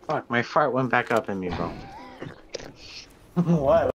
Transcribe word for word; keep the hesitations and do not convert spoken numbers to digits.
Fuck, my fart went back up in me, bro. What?